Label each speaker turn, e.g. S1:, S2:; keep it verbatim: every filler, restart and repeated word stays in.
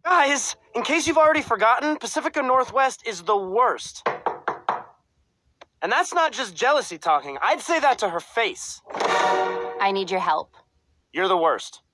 S1: Guys, in case you've already forgotten, Pacifica Northwest is the worst. And that's not just jealousy talking. I'd say that to her face.
S2: I need your help.
S1: You're the worst.